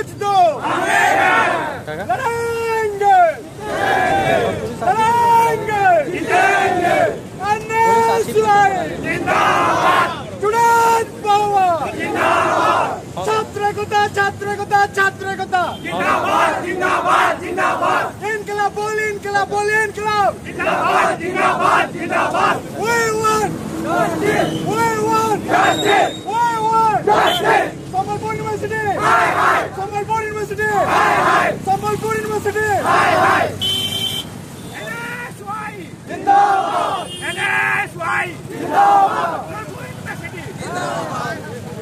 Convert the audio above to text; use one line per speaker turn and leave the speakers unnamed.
कुछ दो लड़ेंगे छात्रकता जिंदाबाद जिंदाबाद जिंदाबाद इनकलाब बोल इनकलाब बोल इनकलाब जिंदाबाद जिंदाबाद जिंदाबाद we want justice we want justice we want justice Sambalpur University hi hi Sambalpur University hi hi Sambalpur University hi hi NSY जिंदाबाद NSY जिंदाबाद Sambalpur University जिंदाबाद